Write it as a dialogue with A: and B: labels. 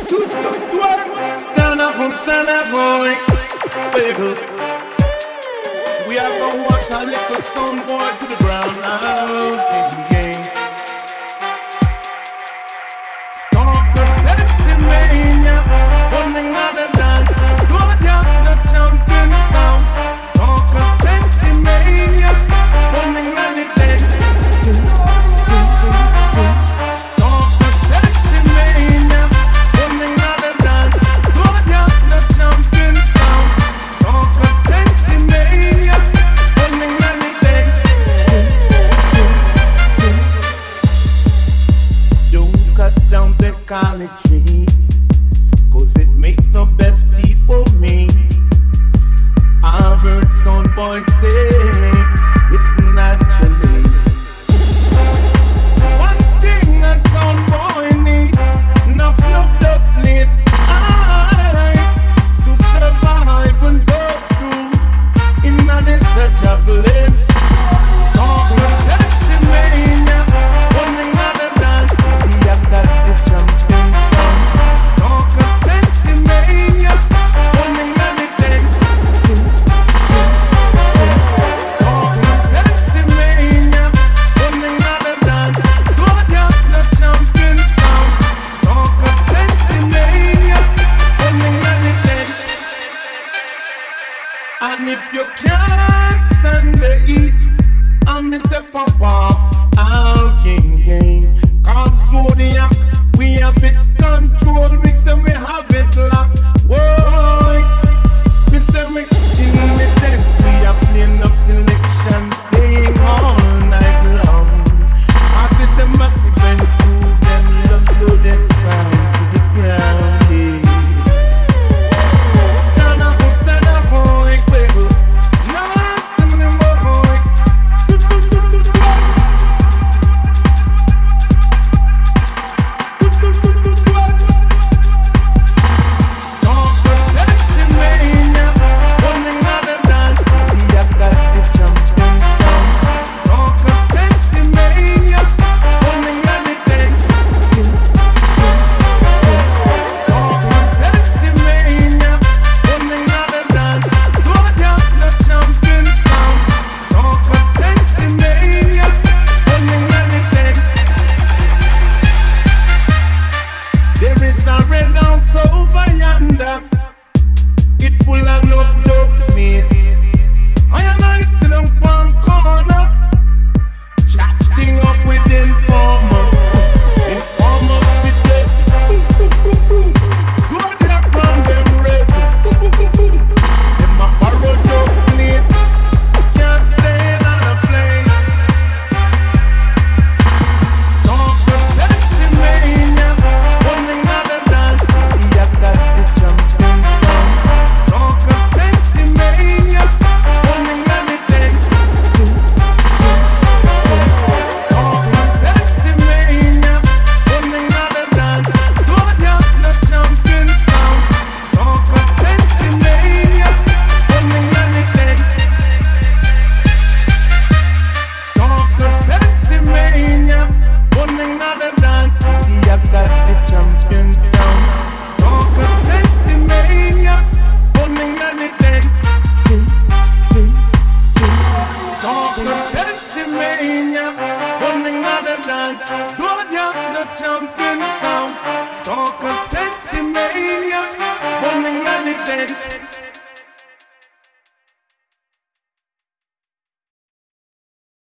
A: Stand up, boy. Wiggle. We are gonna watch our little son boy to the ground now. Stalk a Sensimilla, one another dance. Go down the champion sound. Stalk a Sensimilla, one another dance. Stalk a Sensimilla, one another dance. Go down the champion sound. Stalk a Sensimilla, one another dance. Don't cut down the college tree, 'cause it make the best tea for me. I heard some boys say it's naturally. One thing a some boy need, enough plate. To survive and go through in this juggling. Stalk a Sensimilla, one another dance. We have got the jumping sound. Stalk a Sensimilla, one another dance. Stalk a Sensimilla, one another dance. Go down the jumping sound. Stalk a Sensimilla, one another dance. And if you can't stand the heat, I'm in step pop off, I'll gain. Cause Zodiac, we have it controlled, we say we have it locked. Whoa, we say we in the dance, we are playing up selection, playing all night long. Cause it's the massive and cool, them love to that sound to the ground, yeah. Stand up, boy, wiggle. Now, stand up, boy. Stalk a Sensimilla, one another dance. We have got the jumping sound. Stalk a Sensimilla, one another dance. Stalk a Sensimilla, one another dance. Go down the jumping sound. Stalk a Sensimilla, one another dance. There is a red house over yonder. It's full of dope meat. I and I sit on one corner, chatting up with informers. Informers with them. So they from them red. Them a borrow dope plate. Can't stay on a place. Stalk a Sensimilla, one another dance. We have got the jumping sound. Stalk a Sensimilla, one another dance. Stalk a Sensimilla, one another dance. Go down the jumping sound. Stalk a Sensimilla, one another dance. Stalk a Sensimilla, one another dance. We have got the champion sound. Stalk a Sensimilla, one another dance. Stalk a Sensimilla, one another dance. Go down the champion sound. Stalk a Sensimilla,